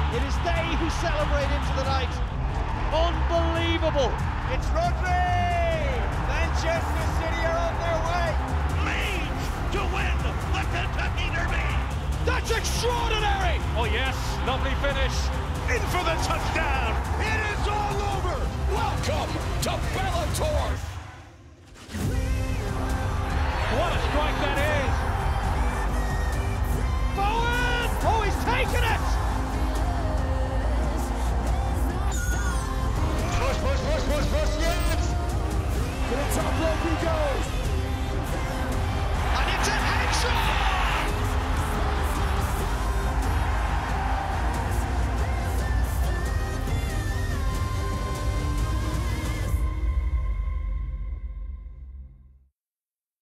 It is they who celebrate into the night. Unbelievable. It's Rodri. Manchester City are on their way. Leeds to win the Kentucky Derby. That's extraordinary. Oh yes, lovely finish. In for the touchdown. It is all over. Welcome to Bellator. What a strike that is.